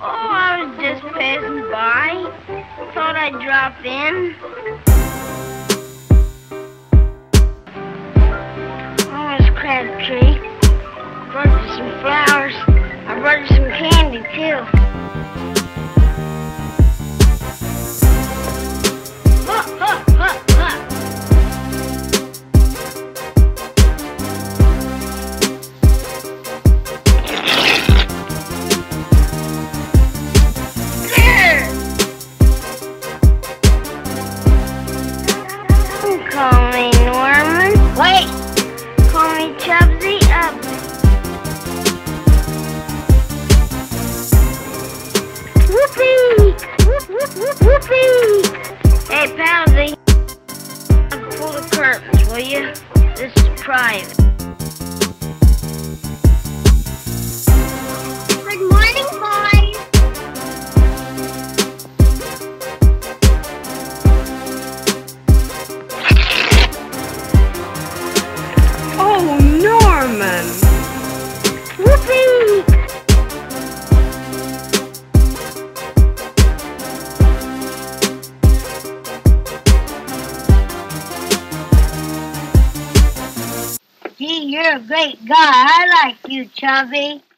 Oh, I was just passing by. Thought I'd drop in. Oh, it's Crabtree. Brought you some flowers. I brought you some candy, too. Call me Norman. Wait! Call me Chubsy-Ubsy. Whoopee! Whoopee! Hey, Palsy. Pull the curtains, will you? This is private. Good morning, boys. Oh, Norman! Whoopee! Gee, you're a great guy. I like you, Chubby.